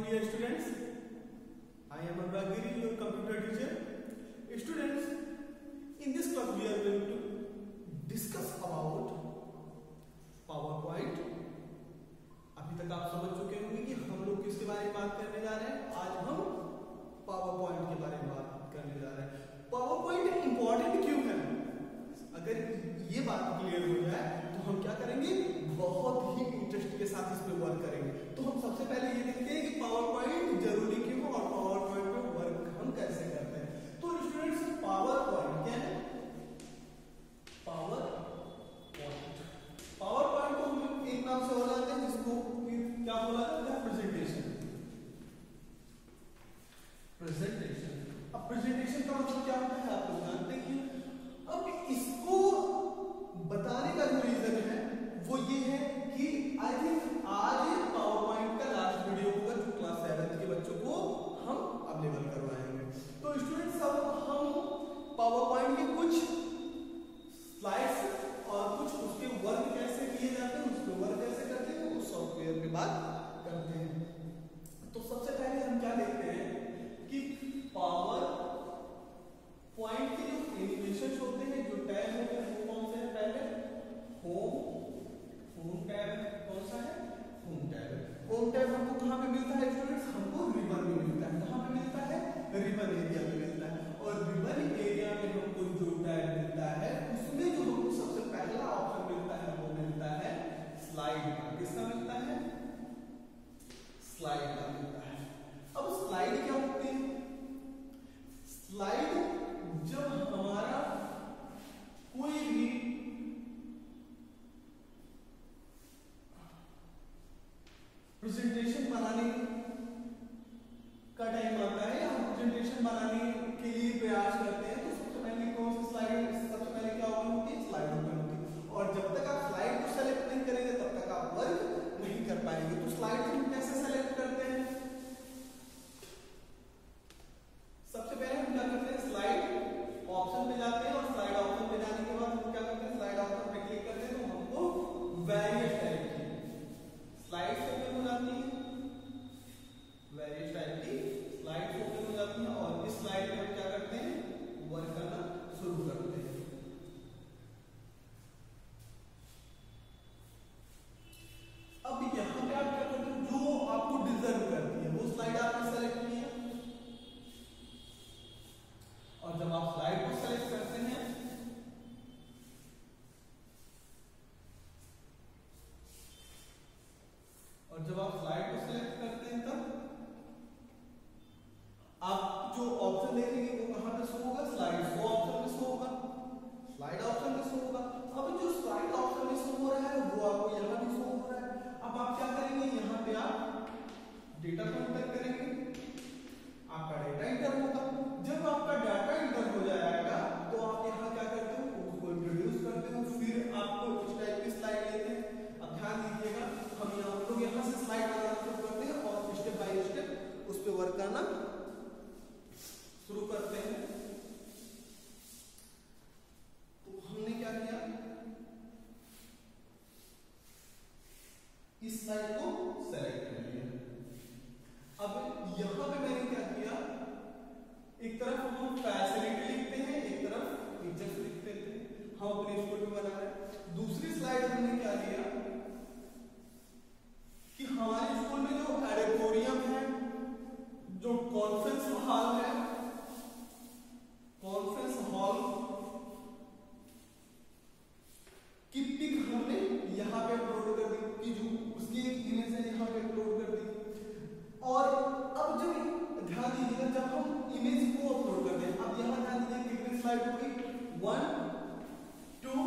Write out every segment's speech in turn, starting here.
dear students, I am Anurag Giri, your computer teacher. Students, in this class we are going to discuss about PowerPoint. अभी तक आप समझ चुके होंगे कि हम लोग किसके बारे में बात करने जा रहे हैं। आज हम PowerPoint के बारे में बात करने जा रहे हैं। PowerPoint इम्पोर्टेंट क्यों है? अगर ये बात क्लियर हो जाए तो हम क्या करेंगे, बहुत ही इंटरेस्ट के साथ इस पे वर्क करेंगे। तो हम सबसे पहले ये देखते हैं कि पावर पॉइंट जरूरी क्यों और पावर पॉइंट पे वर्क हम कैसे करते हैं। तो स्टूडेंट्स, पावर पॉइंट क्या है? पावर पॉइंट को हम एक नाम से हो जाते हैं जिसको क्या बोला जाता है? प्रेजेंटेशन। अब प्रेजेंटेशन का मतलब क्या होता है आप लोग जानते हैं। अब इसको बताने का जो रीजन है वो ये है कि आई थिंक आज पावर पॉइंट का लास्ट वीडियो होगा जो क्लास 7 के बच्चों को हम अवेलेबल करवाएंगे। तो स्टूडेंट्स, अब हम पावर पॉइंट के कुछ स्लाइड्स और कुछ उसके वर्क कैसे किए जाते हैं, उसके वर्क कैसे करते हैं, उस सॉफ्टवेयर की बात करते हैं। तो सबसे पहले हम क्या देखते हैं कि पावर पॉइंट के जो एनिमेशन होते हैं, जो टैब होते हैं, वो कौन से हैं? पहले होम टैब। कौन सा है? Home tab. होम टैब हमको कहाँ पे मिलता है स्टूडेंट्स? हमको रिबन में मिलता है। कहाँ पे मिलता है? रिबन एरिया में मिलता है। और रिबन एरिया में हमको जो टैब मिलता है उसमें जो हमको सबसे पहला ऑप्शन मिलता है वो मिलता है स्लाइड का। किसका मिलता है? स्लाइड का मिलता है। अब स्लाइड क्या होती है? स्लाइड जब हमारा कोई भी प्रेजेंटेशन बनाने का टाइम आता है या हम प्रेजेंटेशन बनाने के लिए प्रयास करते हैं तो सबसे पहले कौन सी स्लाइड, सबसे पहले क्या ओपन होती है? स्लाइड ओपन होती है। और जब तक आप स्लाइड को सेलेक्ट नहीं करेंगे तब तक आप वर्क नहीं कर पाएंगे। तो स्लाइड को हम कैसे सेलेक्ट करते हैं? सबसे पहले हम क्या करते हैं? स्लाइड ऑप्शन पे जाते हैं और स्लाइड ऑप्शन पे जाने के बाद हम क्या करते हैं? स्लाइड ऑप्शन पे क्लिक करते हैं तो हमको वेरियस टाइप की स्लाइड्स ओपन हो जाती है। वेरियस टाइप की स्लाइड्स ओपन हो जाती है और इस स्लाइड पे हम क्या करते हैं? वर्क करना शुरू करते हैं। अब यहां पे आप क्या करते हैं? जो आपको डिजर्व करती है वो स्लाइड आपने सेलेक्ट की है। और जब आप स्लाइड को सेलेक्ट करते हैं तब आप जो ऑप्शन देखेंगे वो कहां पे शो होगा? स्लाइड शो ऑप्शन में शो होगा। स्लाइड ऑप्शन में शो होगा। अब जो स्लाइड ऑप्शन में शो हो रहा है वो आपको यहां भी शो हो रहा है। अब आप क्या करेंगे? यहां पे आप डेटा को एंटर करेंगे। आपका डेटा एंटर होगा। जब आपका डाटा एंटर हो जाएगा तो आप यहां क्या करते हो? उसको इंट्रोड्यूस करते हो। फिर आपको इस टाइप की स्लाइड लेते हैं। अब ध्यान दीजिएगा, हम यहां से स्लाइड बनाना शुरू करते हैं और स्टेप बाय स्टेप उस पे वर्क करना शुरू करते हैं। तो हमने क्या किया? इस स्लाइड को सेलेक्ट कर लिया। अब यहां पे मैंने क्या किया? एक तरफ हम फैसिलिटी लिखते हैं, एक तरफ फीचर्स लिखते हैं। हम अपने स्कूल में बना रहे हैं। दूसरी स्लाइड हमने क्या लिया कि हमारे स्कूल में जो ऑडिटोरियम है, जो कॉन्फ्रेंस हॉल है, कॉन्फ्रेंस हॉल की पिक हमने यहां पे अपलोड कर दी कि जो उसकी एक इमेज है यहां पे अपलोड कर दी। और अब जब ध्यान दीजिएगा, जब हम इमेज को अपलोड करते हैं, अब यहां ध्यान दीजिए कितनी स्लाइड होगी? 1 2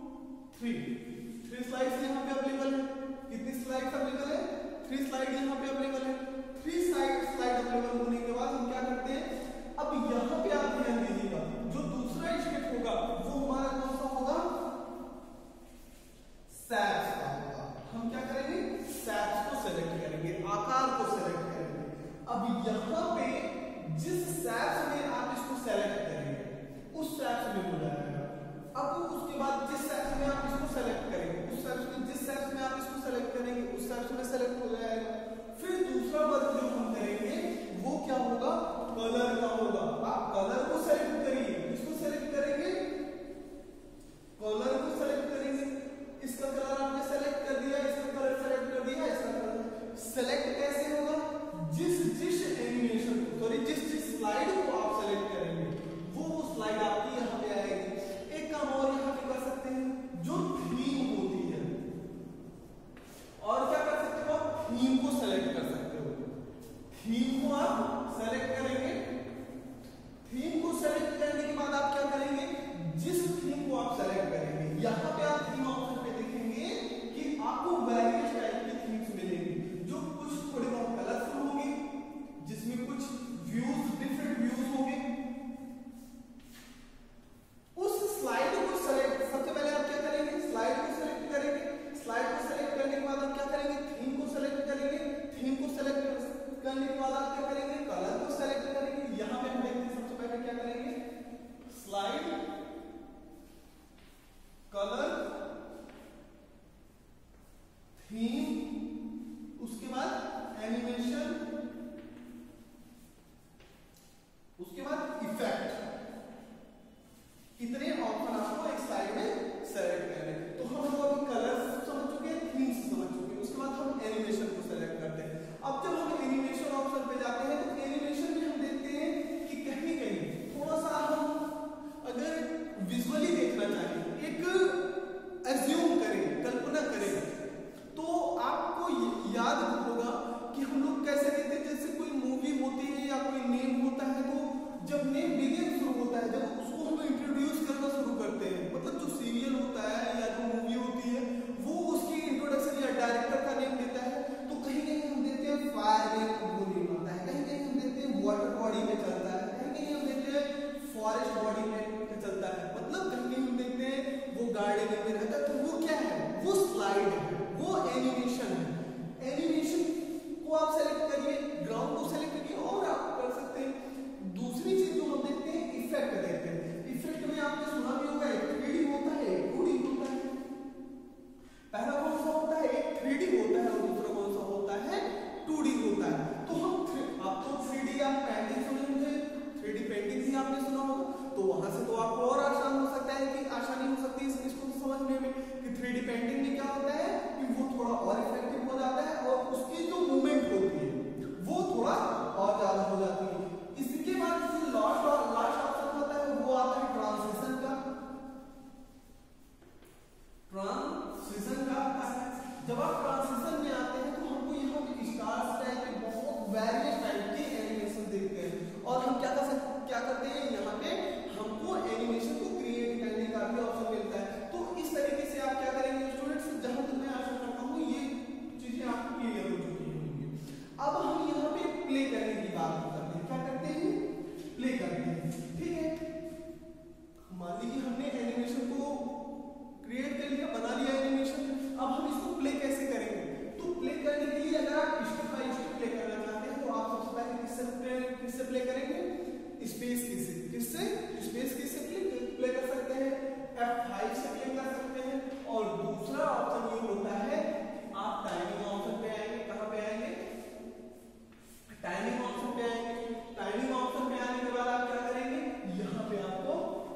3 स्लाइड्स यहां पे अवेलेबल है। कितनी स्लाइड्स अवेलेबल है? 3 स्लाइड यहां पे अवेलेबल है। 3 स्लाइड अवेलेबल होने के बाद हम क्या करते हैं? अब यहां पे आप ध्यान दीजिएगा, जो दूसरा स्टेप होगा वो हमारा कौन सा होगा? सैप्स का होगा। हम क्या करेंगे? सैप्स को सेलेक्ट करेंगे, आकार को सेलेक्ट करेंगे। अब यहां पे जिस सैप्स में आप इसको सेलेक्ट करेंगे उस सैप्स में हो जाएगा। अब उसके बाद जिस सैप्स में आप इसको सेलेक्ट करेंगे उस सैप्स में, जिस सैप्स में आप इसको सेलेक्ट करेंगे उस सैप्स में सेलेक्ट हो जाएगा। फिर दूसरा वर्क जो हम थीम को सेलेक्ट कर सकते हो। थीम को आप सेलेक्ट करेंगे, थीम को सेलेक्ट करने के बाद आप क्या करेंगे, जिस थीम को आप सेलेक्ट करेंगे, यहाँ पे आप थीम ऑप्शन पे देखेंगे कि आपको वेरियस टाइप की थीम्स मिलेंगी, जो कुछ थोड़े बहुत कलरफुल होंगे, जिसमें कुछ व्यूज, डिफरेंट व्यूज होंगे। उस स्लाइड को सेलेक्ट, सबसे पहले आप क्या करेंगे, स्लाइड को सेलेक्ट करेंगे। स्लाइड को सेलेक्ट करने के बाद आप क्या करेंगे, थीम को सेलेक्ट करेंगे। थीम को सेलेक्ट करने के बाद आप क्या करेंगे, कलर को सेलेक्ट करेंगे। यहां पे हम देखते हैं सबसे पहले क्या करेंगे, स्लाइड, कलर, थीम, उसके बाद एनिमेशन, उसके बाद इफेक्ट। इतने ऑप्शन आपको एक स्लाइड में सेलेक्ट करने हैं। तो हम लोग अभी कलर्स समझ चुके हैं, थीम्स समझ चुके हैं, उसके बाद हम एनिमेशन को सेलेक्ट करते हैं। अब जब हम एनिमेशन ऑप्शन पे जाते हैं तो एनिमेशन में हम देखते हैं कि कहीं कहीं थोड़ा सा हम अगर विजुअली देखना चाहें, एक एज्यूम करें, कल्पना करें, तो आपको याद होगा कि हम लोग कैसे देखते हैं, जैसे कोई मूवी होती है या कोई नेम होता है, तो जब नेम बिगिन शुरू होता है, जब उसको हम इंट्रोड्यूस करना शुरू करते हैं, मतलब जो सीरियल होता है या जो मूवी होती है वो उसकी इंट्रोडक्शन या डायरेक्टर का नेम देता है, तो कहीं कहीं हम देखते हैं फायर में वो नेम आता है, कहीं कहीं हम देखते हैं वाटर बॉडी में चलता है, कहीं कहीं हम देखते हैं फॉरेस्ट बॉडी में चलता है, मतलब कहीं कहीं हम देखते हैं वो गार्डन में रहता है। तो वो क्या है, वो स्लाइड है, वो एनिमेशन है। एनिमेशन को आप सेलेक्ट करिए, ग्राउंड को सेलेक्ट करिए और आप कर सकते हैं। दूसरी चीज जो हम देखते हैं, इफेक्ट देखते हैं। इफेक्ट में आपने सुना भी होगा, एक 3D होता है, एक 2D होता है। पहला कौन सा होता है, एक 3D होता है और दूसरा कौन सा होता है, 2D होता है। तो हम आप तो 3D आप पेंटिंग सुने होंगे, 3D पेंटिंग भी आपने सुना होगा, तो वहां से तो आपको और आसान हो सकता है कि आसानी हो सकती है इसको समझने में कि 3D पेंटिंग में क्या होता है कि वो थोड़ा और इफेक्टिव हो जाता है और उसकी जो मूवमेंट होती है वो थोड़ा और ज्यादा हो जाती है। इसके बाद जो लास्ट ऑप्शन होता है वो आता है ट्रांजिशन का। ट्रांजिशन का जब आप ट्रांजिशन में आते हैं तो हमको यहाँ पे स्टार्स टाइप के बहुत वेरियस टाइप के एनिमेशन देखते हैं, और हम क्या करते हैं, यहाँ पे हमको एनिमेशन को क्रिएट करने का भी ऑप्शन मिलता है। तो इस तरीके से आप क्या करेंगे स्टूडेंट्स, जहां तक मैं आशा करता हूँ ये चीजें आपको क्लियर हो चुकी होंगी। अब हम यहाँ पे प्ले करने की बात करते हैं, क्या करते हैं, प्ले करते हैं, ठीक है। मान लीजिए हमने एनिमेशन को क्रिएट कर लिया, बना लिया एनिमेशन, अब हम इसको प्ले कैसे करेंगे। तो प्ले करने के लिए अगर आप स्टेप बाय स्टेप प्ले करना चाहते हैं तो आप सबसे पहले किससे प्ले करेंगे, स्पेस की से, किससे, स्पेस की से प्ले कर सकते हैं, F5 से प्ले कर सकते हैं। और दूसरा ऑप्शन ये होता है आप टाइमिंग ऑप्शन पे आएंगे, कहां पे आएंगे, टाइमिंग ऑप्शन पे आएंगे। टाइमिंग ऑप्शन पे आने के बाद आप क्या करेंगे, यहाँ पे आपको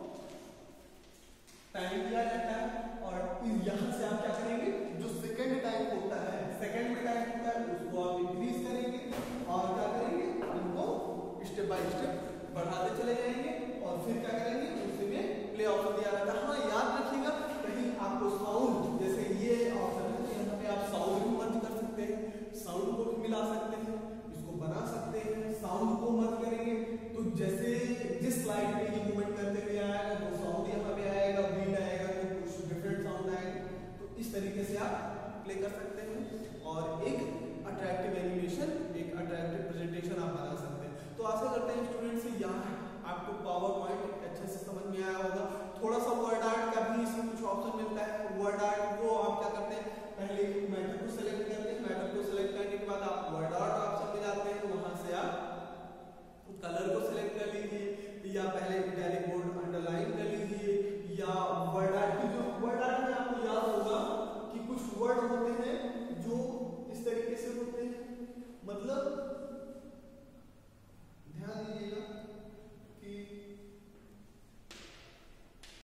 टाइम दिया जाता है और फिर यहाँ से आप क्या करेंगे, जो सेकंड टाइम होता है, सेकंड में टाइम होता है उसको आप इंक्रीज करेंगे और क्या करेंगे, इनको स्टेप बाय स्टेप बढ़ाते चले जाएंगे और फिर क्या करेंगे, उसी में प्ले ऑप्शन दिया रहता है। हाँ याद रखिएगा, कहीं आपको साउंड, जैसे ये ऑप्शन है यहाँ पे आप साउंड भी मर्ज कर सकते हैं, साउंड को भी मिला सकते हैं, इसको बना सकते हैं, साउंड को मर्ज करेंगे तो जैसे जिस स्लाइड पे ये मूवमेंट करते हुए आएगा वो साउंड यहाँ पे आएगा, बीट आएगा, तो कुछ डिफरेंट साउंड आएगा। तो इस तरीके से आप प्ले कर सकते हैं और एक अट्रैक्टिव एनिमेशन, एक अट्रैक्टिव प्रेजेंटेशन आप बना सकते हैं। तो आशा करते हैं स्टूडेंट्स यहाँ आपको पावर पॉइंट अच्छे से समझ में आया होगा। थोड़ा सा वर्ड आर्ट का भी इसमें कुछ ऑप्शन मिलता है। वर्ड आर्ट वो आप क्या करते हैं, पहले मैटर को